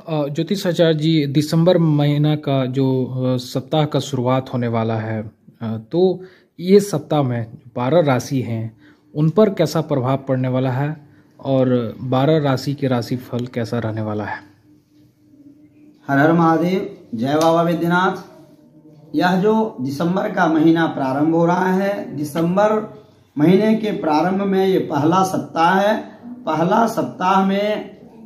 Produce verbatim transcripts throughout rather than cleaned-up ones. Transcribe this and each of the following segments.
अ, ज्योतिष आचार्य जी, दिसंबर महीना का जो अ, सप्ताह का शुरुआत होने वाला है, अ, तो ये सप्ताह में बारह राशि हैं, उन पर कैसा प्रभाव पड़ने वाला है और बारह राशि के राशि फल कैसा रहने वाला है? हर हर महादेव, जय बाबा वैद्यनाथ। यह जो दिसंबर का महीना प्रारंभ हो रहा है, दिसंबर महीने के प्रारंभ में ये पहला सप्ताह है। पहला सप्ताह में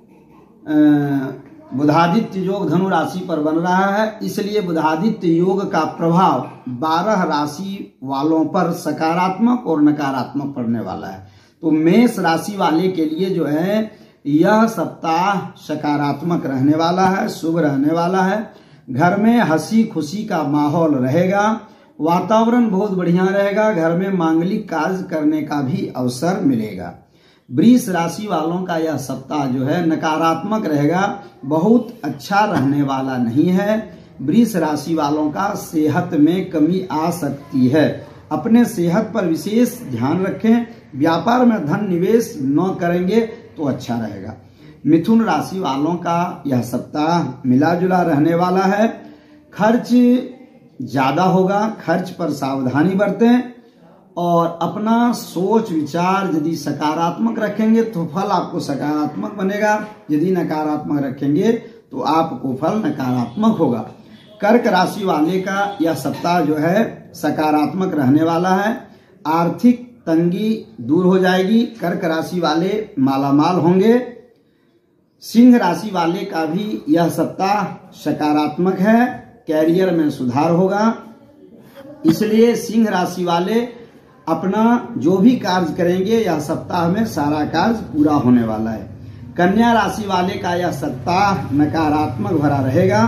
बुधादित्य योग धनु राशि पर बन रहा है, इसलिए बुधादित्य योग का प्रभाव बारह राशि वालों पर सकारात्मक और नकारात्मक पड़ने वाला है। तो मेष राशि वाले के लिए जो है यह सप्ताह सकारात्मक रहने वाला है, शुभ रहने वाला है। घर में हंसी खुशी का माहौल रहेगा, वातावरण बहुत बढ़िया रहेगा। घर में मांगलिक कार्य करने का भी अवसर मिलेगा। वृष राशि वालों का यह सप्ताह जो है नकारात्मक रहेगा, बहुत अच्छा रहने वाला नहीं है। वृष राशि वालों का सेहत में कमी आ सकती है, अपने सेहत पर विशेष ध्यान रखें। व्यापार में धन निवेश न करेंगे तो अच्छा रहेगा। मिथुन राशि वालों का यह सप्ताह मिला जुला रहने वाला है। खर्च ज्यादा होगा, खर्च पर सावधानी बरतें और अपना सोच विचार यदि सकारात्मक रखेंगे तो फल आपको सकारात्मक बनेगा, यदि नकारात्मक रखेंगे तो आपको फल नकारात्मक होगा। कर्क राशि वाले का यह सप्ताह जो है सकारात्मक रहने वाला है। आर्थिक तंगी दूर हो जाएगी, कर्क राशि वाले मालामाल होंगे। सिंह राशि वाले का भी यह सप्ताह सकारात्मक है, कैरियर में सुधार होगा। इसलिए सिंह राशि वाले अपना जो भी कार्य करेंगे यह सप्ताह में सारा कार्य पूरा होने वाला है। कन्या राशि वाले का यह सप्ताह नकारात्मक भरा रहेगा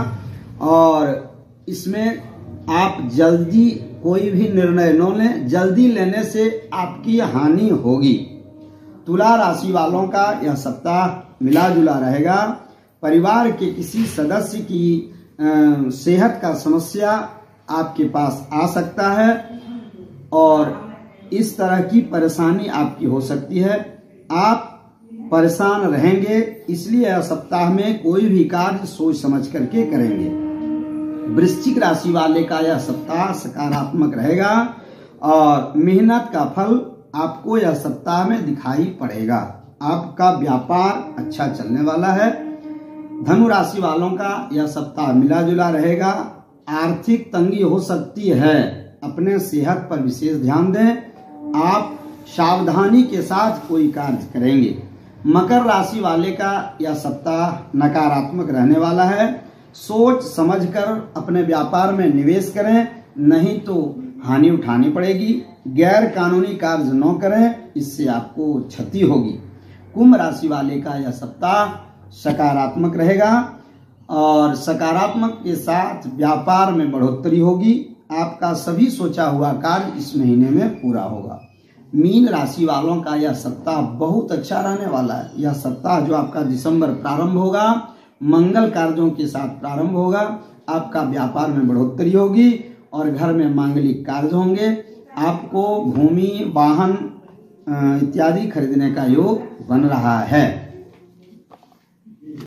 और इसमें आप जल्दी कोई भी निर्णय न लें, जल्दी लेने से आपकी हानि होगी। तुला राशि वालों का यह सप्ताह मिला जुला रहेगा। परिवार के किसी सदस्य की आ, सेहत का समस्या आपके पास आ सकता है और इस तरह की परेशानी आपकी हो सकती है। आप परेशान रहेंगे, इसलिए यह सप्ताह में कोई भी कार्य सोच समझ करके करेंगे। वृश्चिक राशि वाले का यह सप्ताह सकारात्मक रहेगा और मेहनत का फल आपको यह सप्ताह में दिखाई पड़ेगा। आपका व्यापार अच्छा चलने वाला है। धनु राशि वालों का यह सप्ताह मिला जुला रहेगा। आर्थिक तंगी हो सकती है, अपने सेहत पर विशेष ध्यान दें। आप सावधानी के साथ कोई कार्य करेंगे। मकर राशि वाले का यह सप्ताह नकारात्मक रहने वाला है। सोच समझकर अपने व्यापार में निवेश करें, नहीं तो हानि उठानी पड़ेगी। गैर कानूनी कार्य न करें, इससे आपको क्षति होगी। कुंभ राशि वाले का यह सप्ताह सकारात्मक रहेगा और सकारात्मक के साथ व्यापार में बढ़ोतरी होगी। आपका सभी सोचा हुआ कार्य इस महीने में पूरा होगा। मीन राशि वालों का यह सप्ताह बहुत अच्छा रहने वाला है। यह सप्ताह जो आपका दिसंबर प्रारंभ होगा, मंगल कार्यों के साथ प्रारंभ होगा। आपका व्यापार में बढ़ोतरी होगी और घर में मांगलिक कार्य होंगे। आपको भूमि वाहन इत्यादि खरीदने का योग बन रहा है।